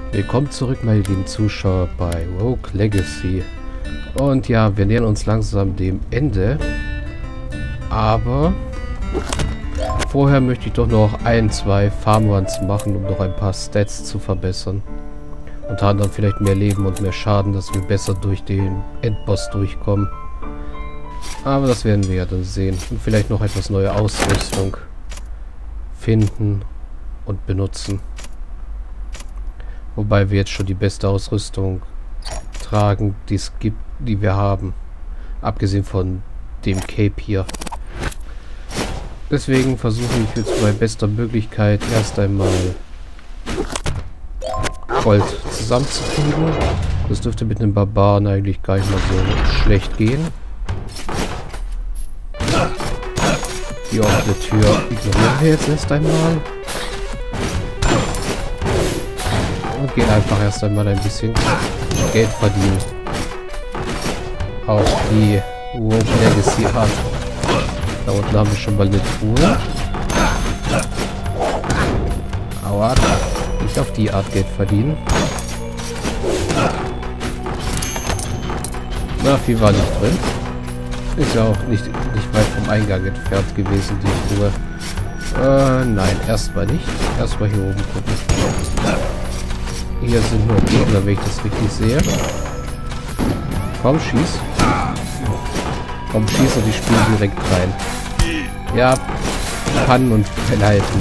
Willkommen zurück, meine lieben Zuschauer, bei Rogue Legacy. Und ja, wir nähern uns langsam dem Ende. Aber vorher möchte ich doch noch ein, zwei Farmruns machen, um noch ein paar Stats zu verbessern. Unter anderem vielleicht mehr Leben und mehr Schaden, dass wir besser durch den Endboss durchkommen. Aber das werden wir ja dann sehen. Und vielleicht noch etwas neue Ausrüstung finden und benutzen. Wobei wir jetzt schon die beste Ausrüstung tragen, die es gibt, die wir haben. Abgesehen von dem Cape hier. Deswegen versuche ich jetzt bei bester Möglichkeit erst einmal Gold zusammenzukriegen. Das dürfte mit einem Barbaren eigentlich gar nicht mal so schlecht gehen. Die offene Tür ignorieren wir jetzt erst einmal. Und gehen einfach erst einmal ein bisschen Geld verdienen. Auch die Rogue Legacy hat. Da unten haben wir schon mal eine Truhe. Aua, nicht auf die Art Geld verdienen. Na, viel war nicht drin. Ist ja auch nicht weit vom Eingang entfernt gewesen, die Truhe. Nein, erstmal nicht. Erstmal hier oben gucken. Hier sind nur Gegner, wenn ich das richtig sehe. Komm, schieß. Komm, schieß und ich spiele direkt rein. Ja, Pannen und verleiten.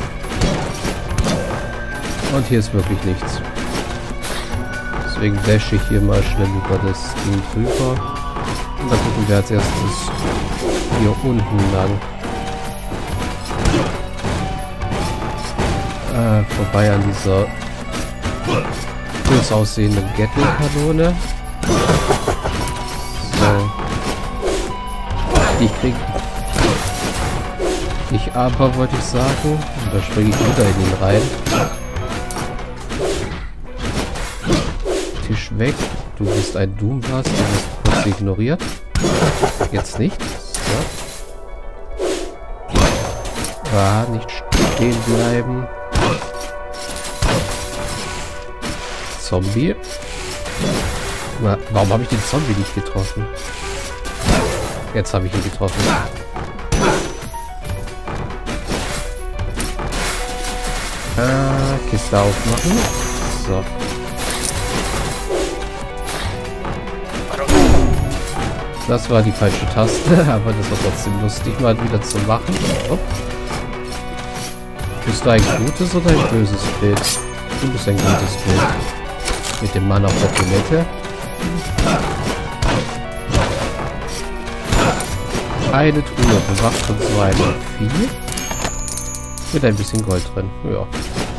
Und hier ist wirklich nichts. Deswegen dash ich hier mal schnell über das Ding drüber. Und dann gucken wir als erstes hier unten lang. Vorbei an dieser groß aussehenden Gatling-Kanone. So. Die krieg ich aber, wollte ich sagen. Und da springe ich wieder in ihn rein. Tisch weg. Du bist ein Doomblast. Du wirst kurz ignoriert. Jetzt nicht. So. Ah, nicht stehen bleiben. Zombie. Na, warum habe ich den Zombie nicht getroffen? Jetzt habe ich ihn getroffen. Kiste aufmachen. So. Das war die falsche Taste, aber das war trotzdem lustig, mal wieder zu machen. Oh. Bist du ein gutes oder ein böses Bild? Du bist ein gutes Bild. Mit dem Mann auf der Toilette. Eine Truhe bewacht von so einem Vieh. Mit ein bisschen Gold drin. Ja.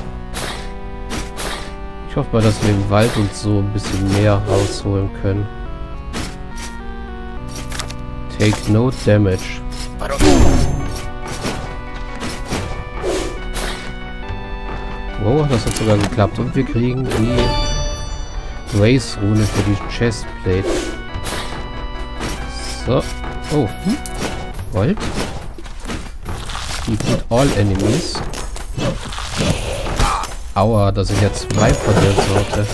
Ich hoffe mal, dass wir im Wald uns so ein bisschen mehr rausholen können. Take no damage. Wow, das hat sogar geklappt. Und wir kriegen die Race-Rune für die Chestplate. So. Oh. Gold. Defeat all enemies. Aua, da sind jetzt zwei von der Sorte.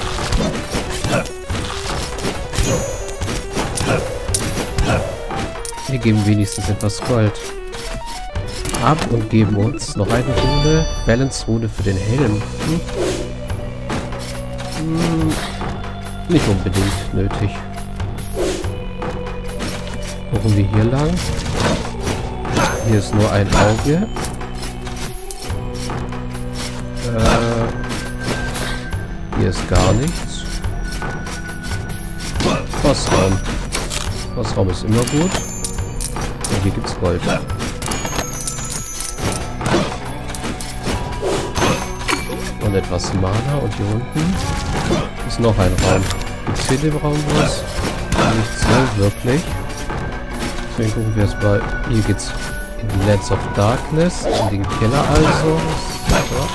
Wir geben wenigstens etwas Gold ab und geben uns noch eine Rune. Balance-Rune für den Helm. Nicht unbedingt nötig. Gucken wir hier lang. Hier ist nur ein Auge. Hier ist gar nichts. Bossraum. Bossraum ist immer gut. Und hier gibt's Gold. Und etwas Mana. Und hier unten ist noch ein Raum. Gibt's hier in dem Raum was? Nicht so wirklich. Deswegen gucken wir jetzt mal. Hier geht's in die Lands of Darkness. In den Keller also. So.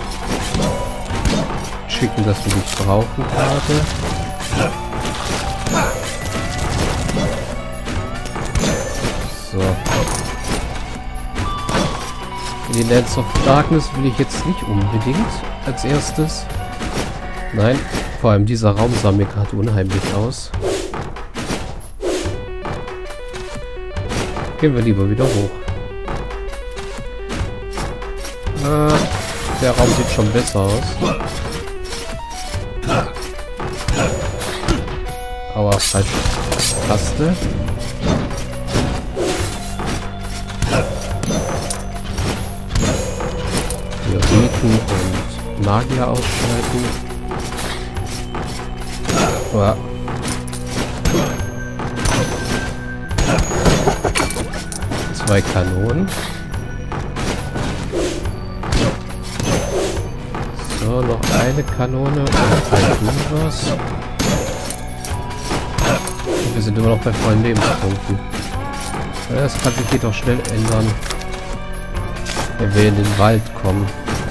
Schicken, dass wir nicht brauchen gerade. So. In die Lands of Darkness will ich jetzt nicht unbedingt als erstes. Nein, vor allem dieser Raum sah mir gerade unheimlich aus. Gehen wir lieber wieder hoch. Der Raum sieht schon besser aus. Aber falsche Taste. Prioritäten und Magier ausschalten. Ja. Zwei Kanonen. So, noch eine Kanone und ein Unwas. Und wir sind immer noch bei vollen Lebenspunkten. Das kann sich jedoch schnell ändern, wenn wir in den Wald kommen.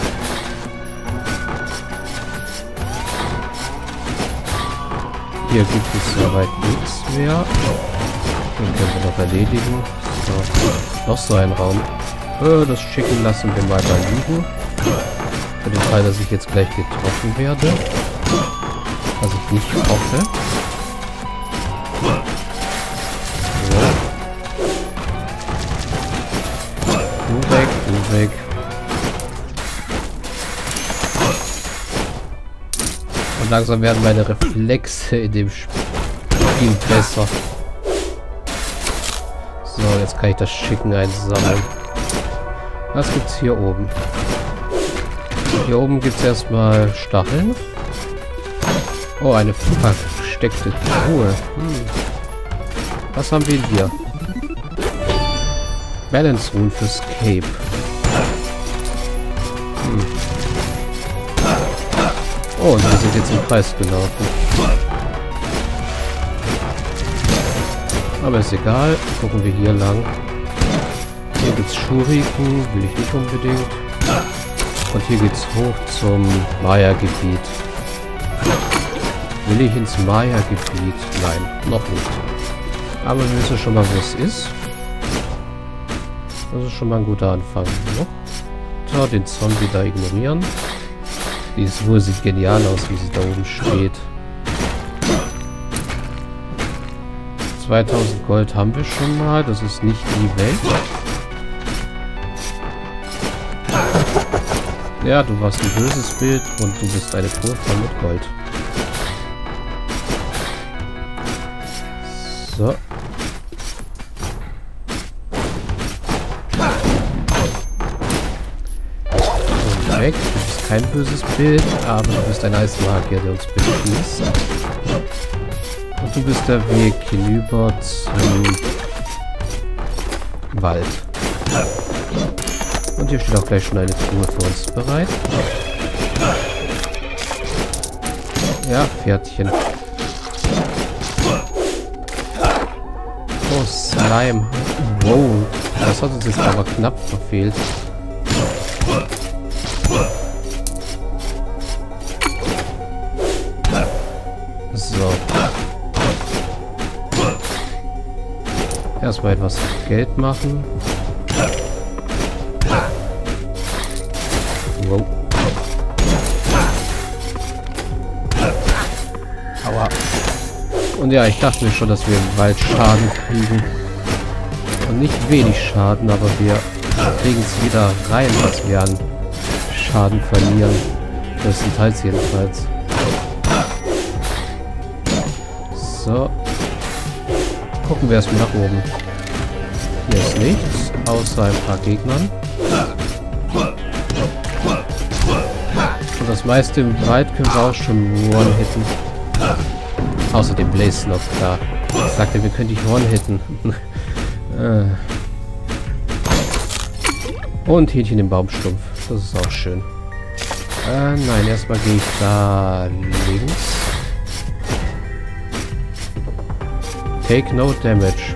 Hier gibt es soweit nichts mehr. Den können wir noch erledigen. So, noch so ein Raum. Das Schicken lassen wir mal da liegen. Für den Fall, dass ich jetzt gleich getroffen werde. Was ich nicht hoffe. So. Du weg, du weg. Und langsam werden meine Reflexe in dem Spiel besser. So, jetzt kann ich das Schicken einsammeln. Was gibt's hier oben? Hier oben gibt es erstmal Stacheln. Oh, eine versteckte Truhe. Was haben wir hier? Balance Rune für Escape. Oh, und wir sind jetzt im Kreis gelaufen. Aber ist egal. Gucken wir hier lang. Hier gibt es Schuriken. Will ich nicht unbedingt. Und hier geht's hoch zum Maya-Gebiet. Will ich ins Maya-Gebiet? Nein, noch nicht. Aber wir wissen schon mal, wo es ist. Das ist schon mal ein guter Anfang. So, den Zombie da ignorieren. Dieses Ruhe sieht genial aus, wie sie da oben steht. 2000 Gold haben wir schon mal. Das ist nicht die Welt. Ja, du warst ein böses Bild und du bist eine Truhe voll mit Gold. So. Und weg. Du bist kein böses Bild, aber du bist ein Eismagier, der uns beschießt. Und du bist der Weg hinüber zum Wald. Und hier steht auch gleich schon eine Truhe für uns bereit. Ja, Pferdchen. Oh, Slime. Wow. Das hat uns jetzt aber knapp verfehlt. So. Erstmal etwas Geld machen. Wow. Aua. Und ja, ich dachte mir schon, dass wir im Wald Schaden kriegen. Und nicht wenig Schaden, aber wir kriegen es wieder rein, was wir an Schaden verlieren. Größtenteils jedenfalls. So. Gucken wir erstmal nach oben. Hier ist nichts, außer ein paar Gegnern. Und das meiste im Wald können wir auch schon one-hitten. Außer dem Blaze noch, klar. Ich sagte, wir können dich one-hitten. Und Hähnchen im Baumstumpf. Das ist auch schön. Nein, erstmal gehe ich da links. Take no damage.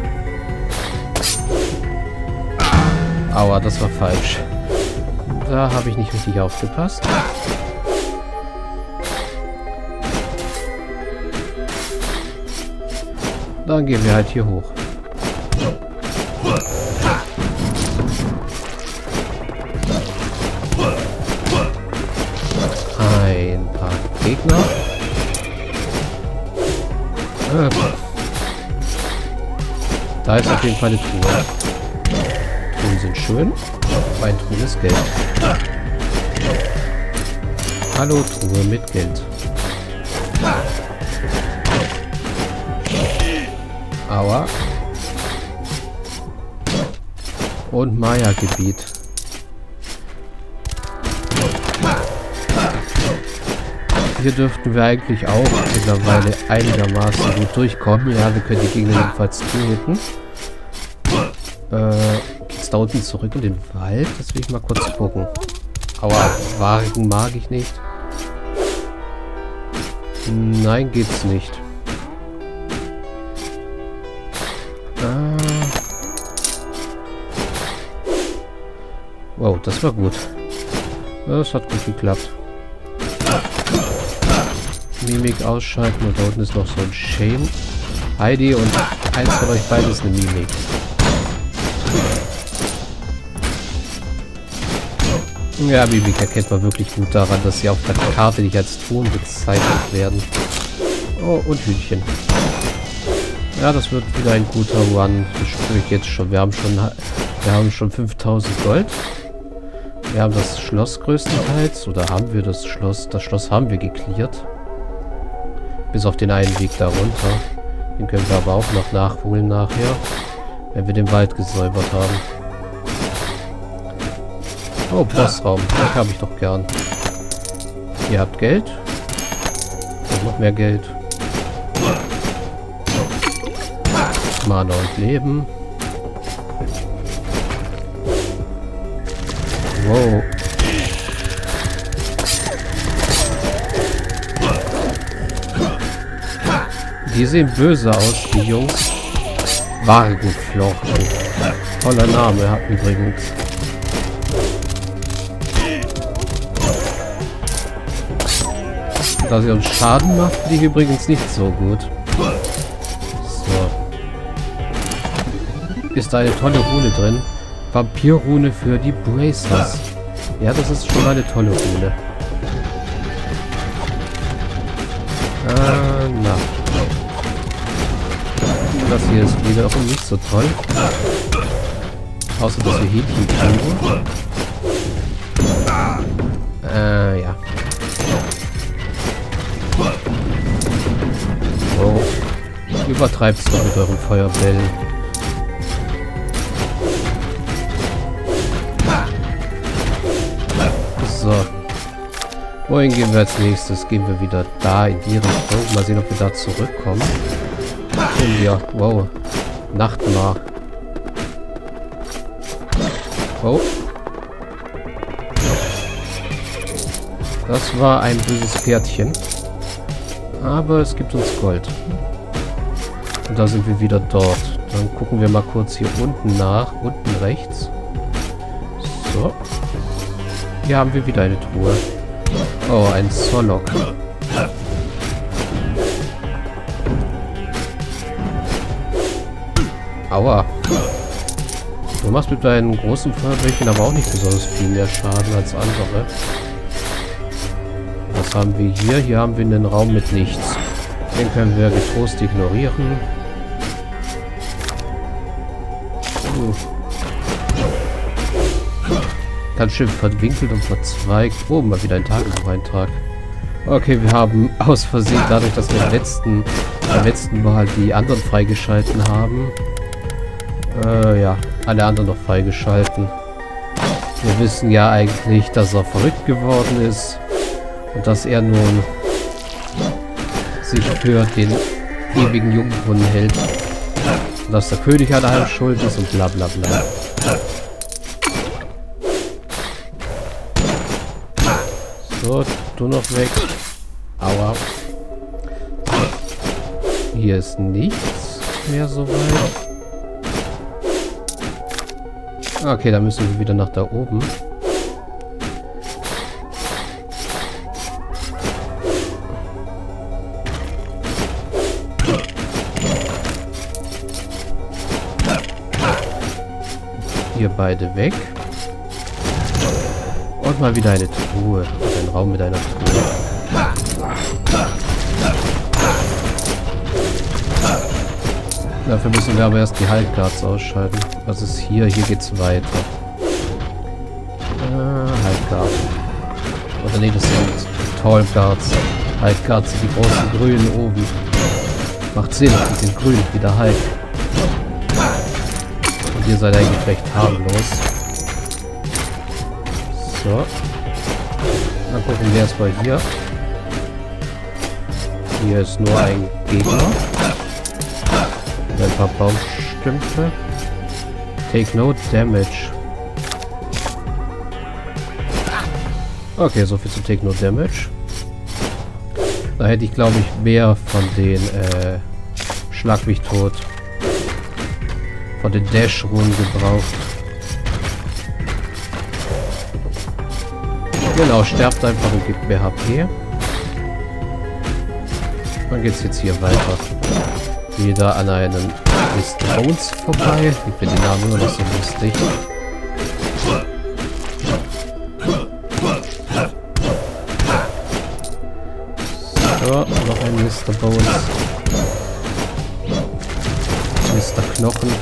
Aua, das war falsch. Da habe ich nicht richtig aufgepasst. Dann gehen wir halt hier hoch. Ein paar Gegner. noch. Da ist auf jeden Fall eine Truhe. Truhen sind schön. Ein Truhe ist Geld. Hallo, Truhe mit Geld. Aua. Und Maya-Gebiet. Hier dürften wir eigentlich auch mittlerweile einigermaßen gut durchkommen. Ja, wir können die Gegner jedenfalls töten. Geht's da unten zurück in den Wald? Das will ich mal kurz gucken. Aua, Wagen mag ich nicht. Nein, geht's nicht. Wow, das war gut. Das hat gut geklappt. Mimik ausschalten und da unten ist noch so ein Shane. Heidi und eins von euch beiden ist eine Mimik. Ja, Mimik erkennt man wirklich gut daran, dass sie auf der Karte nicht als Ton bezeichnet werden. Oh, und Hühnchen. Ja, das wird wieder ein guter Run. Das spüre ich jetzt schon. Wir haben schon 5000 Gold. Wir haben das Schloss größtenteils. Oder haben wir das Schloss? Das Schloss haben wir geklärt. Bis auf den einen Weg da runter. Den können wir aber auch noch nachholen nachher. Wenn wir den Wald gesäubert haben. Oh, Bossraum. Den habe ich doch gern. Ihr habt Geld. Und noch mehr Geld. Mana und Leben. Wow. Die sehen böse aus, die Jungs. Wagenflochten. Toller Name hat übrigens. Da sie uns Schaden macht, die übrigens nicht so gut. So. Ist da eine tolle Rune drin. Vampirrune für die Bracers. Ja, das ist schon eine tolle Rune. Na. Das hier ist wiederum nicht so toll. Außer, dass wir Hähnchen kriegen. Ja. Oh. Übertreibt's doch mit euren Feuerbällen. So. Wohin gehen wir als nächstes? Gehen wir wieder da in die Richtung. Mal sehen, ob wir da zurückkommen. Ja, wow. Nachtmar. Oh. Das war ein böses Pferdchen. Aber es gibt uns Gold. Und da sind wir wieder dort. Dann gucken wir mal kurz hier unten nach. Unten rechts. So. Hier haben wir wieder eine Truhe. Oh, ein Solok. Aua. Du machst mit deinen großen Feuerbällchen aber auch nicht besonders viel mehr Schaden als andere. Was haben wir hier? Hier haben wir einen Raum mit nichts. Den können wir getrost ignorieren. Ganz schön verwinkelt und verzweigt. Oh, mal wieder ein Tagebucheintrag. Okay, wir haben aus Versehen, dadurch, dass wir beim letzten Mal die anderen freigeschalten haben, ja, alle anderen noch freigeschalten. Wir wissen ja eigentlich, dass er verrückt geworden ist und dass er nun sich für den ewigen Jungbrunnen hält. Und dass der König an allem schuld ist und bla bla bla. So, du noch weg. Aua. Hier ist nichts mehr so weit. Okay, dann müssen wir wieder nach da oben. Hier beide weg. Und mal wieder eine Truhe. Ein Raum mit einer Truhe. Dafür müssen wir aber erst die Haltguards ausschalten. Was ist hier? Hier geht's weiter. Haltguard. Oder nee, das sind Tallguards. Haltguards sind die großen grünen oben. Macht Sinn, die sind grün, wie der Hulk. Und ihr seid eigentlich recht harmlos. So. Dann gucken wir erstmal hier. Hier ist nur ein Gegner. Und ein paar Baumstümpfe. Take no damage. Okay, so viel zu Take no damage. Da hätte ich, glaube ich, mehr von den Schlag mich tot. Von den Dash-Runen gebraucht. Genau, sterbt einfach und gibt mehr HP. Dann geht's jetzt hier weiter. Wieder an einem Mr. Bones vorbei. Ich finde den Namen immer noch so lustig. So, noch ein Mr. Bones. Mr. Knochen.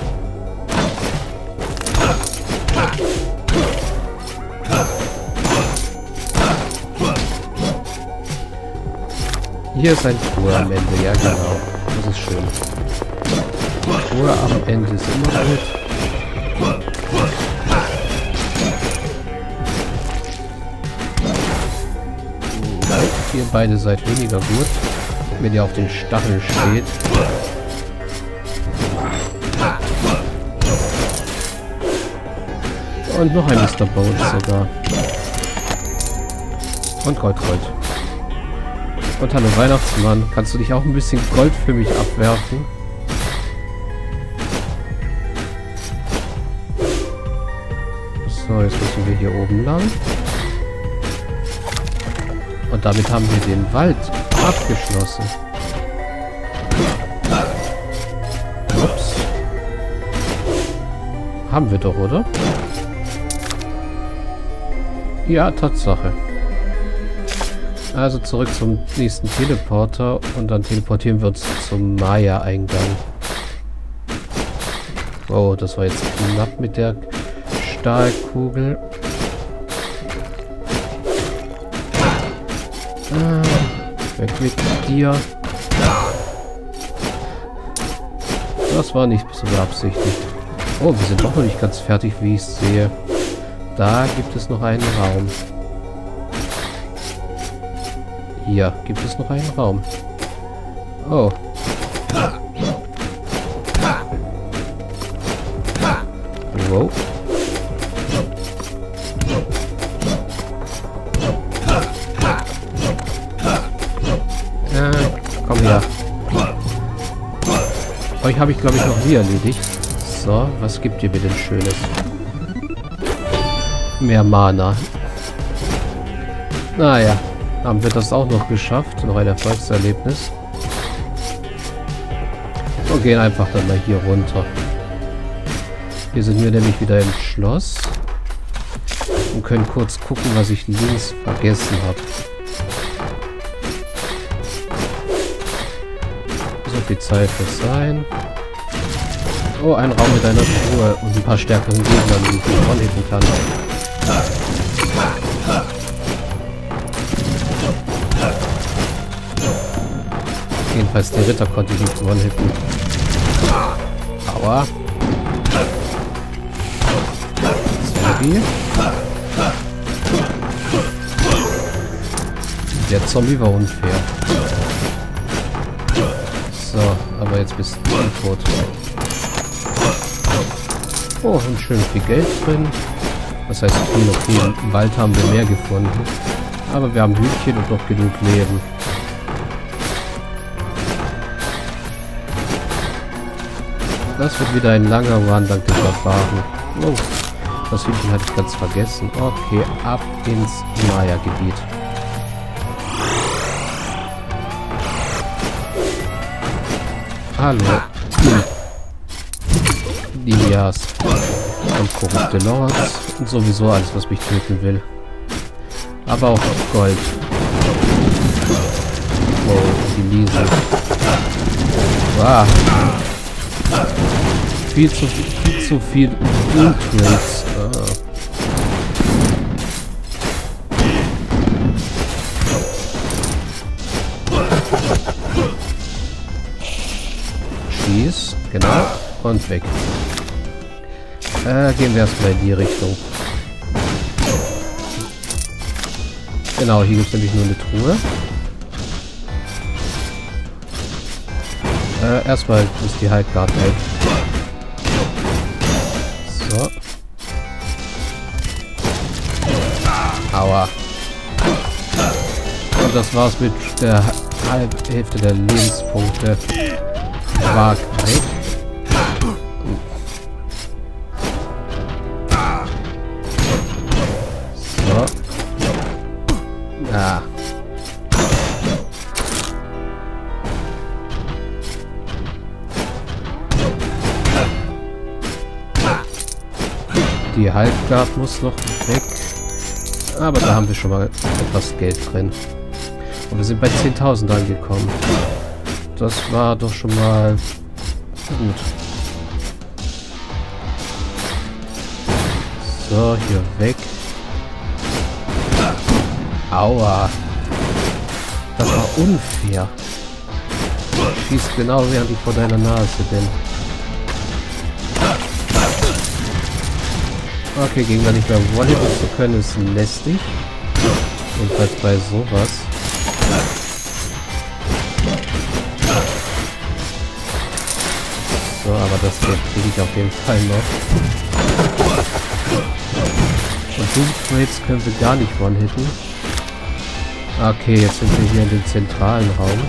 Hier ist ein Truhe am Ende, ja genau. Das ist schön. Truhe am Ende ist immer gut. Ihr beide seid weniger gut, wenn ihr auf den Stacheln steht. Und noch ein Mr. Bones sogar. Und Gold. Und hallo Weihnachtsmann, kannst du dich auch ein bisschen Gold für mich abwerfen? So, jetzt müssen wir hier oben lang. Und damit haben wir den Wald abgeschlossen. Ups. Haben wir doch, oder? Ja, Tatsache. Also zurück zum nächsten Teleporter und dann teleportieren wir uns zum Maya-Eingang. Oh, das war jetzt knapp mit der Stahlkugel. Weg mit dir. Das war nicht so beabsichtigt. Oh, wir sind doch noch nicht ganz fertig, wie ich sehe. Da gibt es noch einen Raum. Hier gibt es noch einen Raum. Oh. Wow. Komm her. Euch habe ich, glaube ich, noch nie erledigt. So, was gibt ihr mir denn Schönes? Mehr Mana. Naja, haben wir das auch noch geschafft. Noch ein Erfolgserlebnis. Und gehen einfach dann mal hier runter. Hier sind wir nämlich wieder im Schloss. Und können kurz gucken, was ich links vergessen habe. So viel Zeit wird sein. Oh, ein Raum mit einer Truhe und ein paar stärkeren Gegnern, die ich one-hitten kann. Jedenfalls die Ritter konnte ich nicht one-hitten. Aua. Zombie. Der Zombie war unfair. So, aber jetzt bist du tot. Oh, und schön viel Geld drin. Das heißt viel, okay, im Wald haben wir mehr gefunden. Aber wir haben Hütchen und noch genug Leben. Das wird wieder ein langer Run dank des Barbaren. Oh, das Hütchen hatte ich ganz vergessen. Okay, ab ins Maya-Gebiet. Hallo. Lilias. Und korrupte Lords. Und sowieso alles, was mich töten will. Aber auch Gold. Oh, die Lise. Wow. Viel zu viel Ultrates. Schieß, genau, und weg. Gehen wir erstmal in die Richtung. Genau, hier gibt es nämlich nur eine Truhe. Erstmal ist die Halbgard weg. So. Aua. Und das war's mit der Hälfte der Lebenspunkte. War weg. So. Ah. Die Halbgard muss noch weg. Aber da haben wir schon mal etwas Geld drin. Und wir sind bei 10.000 angekommen. Das war doch schon mal gut. So, hier weg. Aua. Das war unfair. Schießt genau während ich vor deiner Nase bin. Okay, Gegner nicht mehr one-hitten zu können, ist lästig. Jedenfalls bei sowas. So, aber das kriege ich auf jeden Fall noch. Und Doomtrades können wir gar nicht one-hitten. Okay, jetzt sind wir hier in dem zentralen Raum.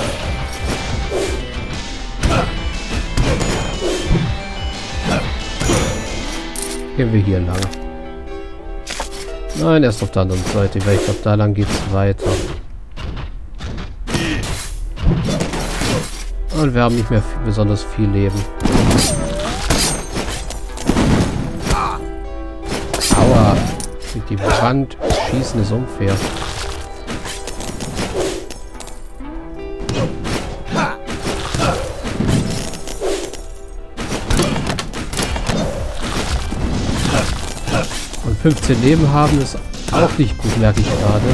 Gehen wir hier lang. Nein, erst auf der anderen Seite, weil ich glaube, da lang geht es weiter. Und wir haben nicht mehr besonders viel Leben. Aua. Durch die Wand schießen ist unfair. Und 15 Leben haben ist auch nicht gut, merke ich gerade.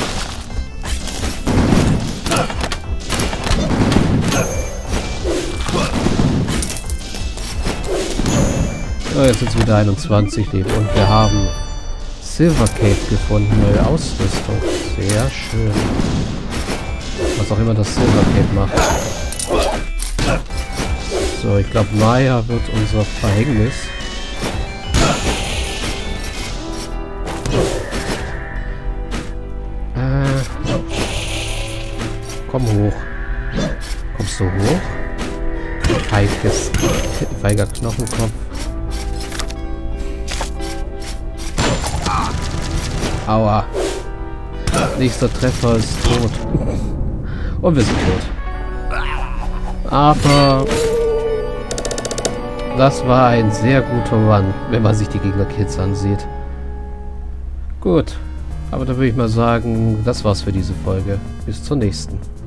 So, jetzt sind es wieder 21 Leben und wir haben Silver Cape gefunden, neue Ausrüstung. Sehr schön. Was auch immer das Silver Cape macht. So, ich glaube, Maya wird unser Verhängnis. Komm hoch. Kommst du hoch? Feiger Knochenkopf. Aua. Nächster Treffer ist tot. Und wir sind tot. Aber das war ein sehr guter Run, wenn man sich die Gegner-Kills ansieht. Gut. Aber da würde ich mal sagen, das war's für diese Folge. Bis zur nächsten.